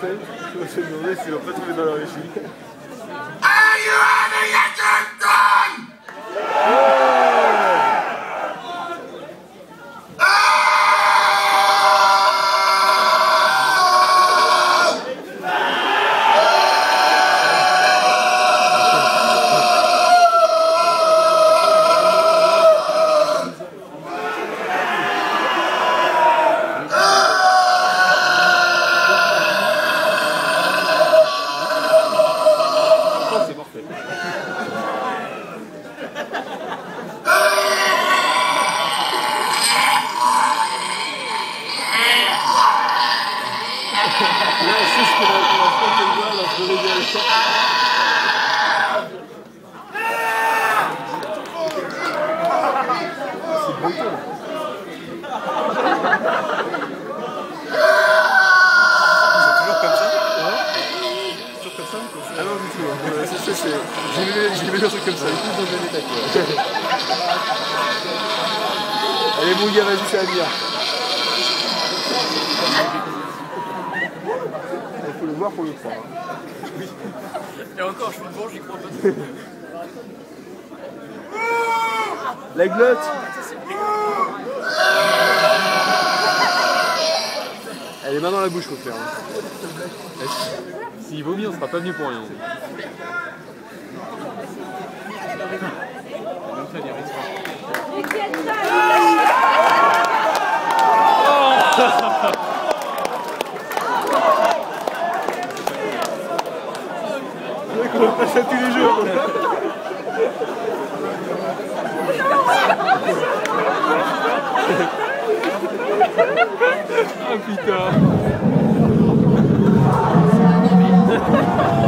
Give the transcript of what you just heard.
conseil, je me suis demandé s'il va pas trouver dans la régie. Are you having a good time? Là, c'est ce que la fois qu'elle voit, alors je vais réveiller. C'est brutal. C'est toujours comme ça? Ouais. Toujours comme ça? Ah non, du tout. J'ai vu un truc comme ça. Allez, mon gars, vas-y, c'est à venir. Il faut le voir pour le croire. Oui. Et encore, je suis bon, j'y crois pas. La glotte. Elle est main dans la bouche, faut faire. Hein. S'il vomit, on sera pas venu pour rien. On passe à tous les jours. Ah putain.